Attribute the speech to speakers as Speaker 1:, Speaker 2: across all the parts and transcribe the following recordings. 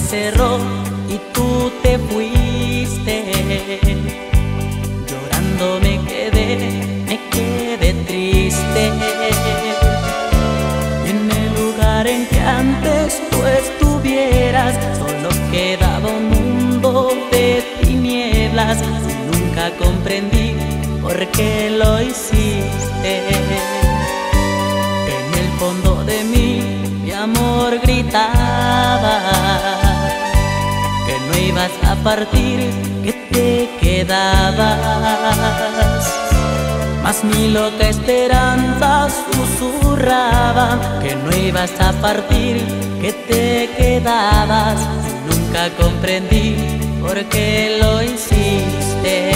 Speaker 1: cerró y tú te fuiste. Llorando me quedé triste. Y en el lugar en que antes tú estuvieras, solo quedaba un mundo de tinieblas. Y nunca comprendí por qué lo hiciste. En el fondo de mí, mi amor gritaba que no ibas a partir, que te quedabas. Mas mi loca esperanza susurraba que no ibas a partir, que te quedabas. Nunca comprendí por qué lo hiciste.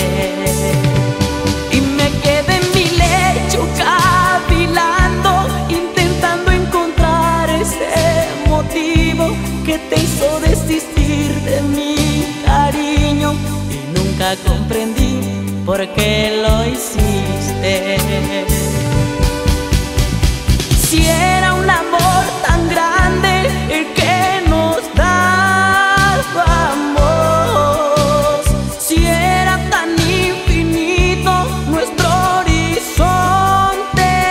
Speaker 1: Y me quedé en mi lecho cavilando, intentando encontrar ese motivo que te hizo desistir de mi cariño. Y nunca comprendí por qué lo hiciste. Si era un amor tan grande el que nos dábamos, si era tan infinito nuestro horizonte,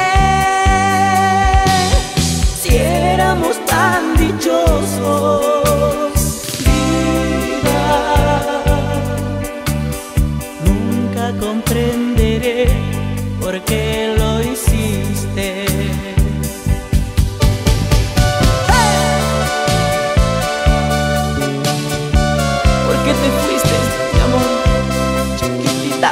Speaker 1: si éramos tan dichosos, vida, nunca comprenderé por qué lo hiciste. ¿Por qué te fuiste, mi amor, chiquitita?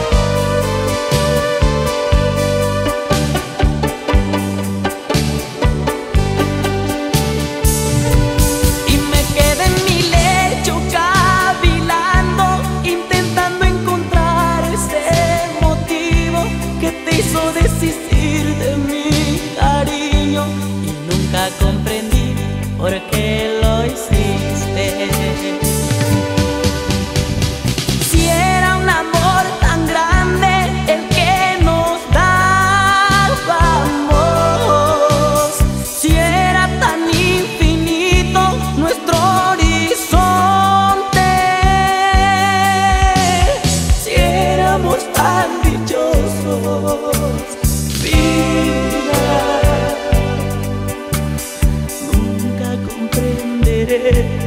Speaker 1: Y me quedé en mi lecho cavilando, intentando encontrar ese motivo que te hizo desistir de mi cariño. Y nunca comprendí por qué lo hiciste. Si era un amor tan grande el que nos dábamos, si era tan infinito nuestro horizonte, si éramos tan dichosos, vida, nunca comprenderé